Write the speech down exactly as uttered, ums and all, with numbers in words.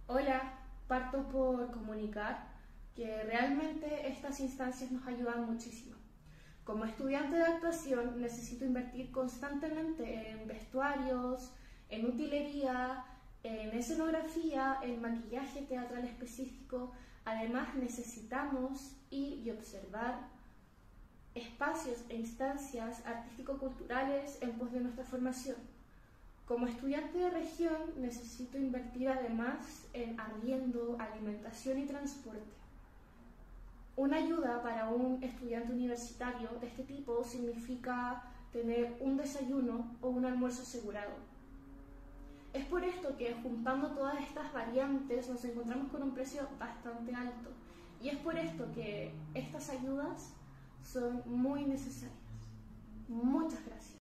Hola, parto por comunicar que realmente estas instancias nos ayudan muchísimo. Como estudiante de actuación necesito invertir constantemente en vestuarios, en utilería, en escenografía, en maquillaje teatral específico. Además necesitamos ir y observar espacios e instancias artístico-culturales en pos de nuestra formación. Como estudiante de región necesito invertir además en arriendo, alimentación y transporte. Una ayuda para un estudiante universitario de este tipo significa tener un desayuno o un almuerzo asegurado. Es por esto que juntando todas estas variantes nos encontramos con un precio bastante alto y es por esto que estas ayudas son muy necesarias. Muchas gracias.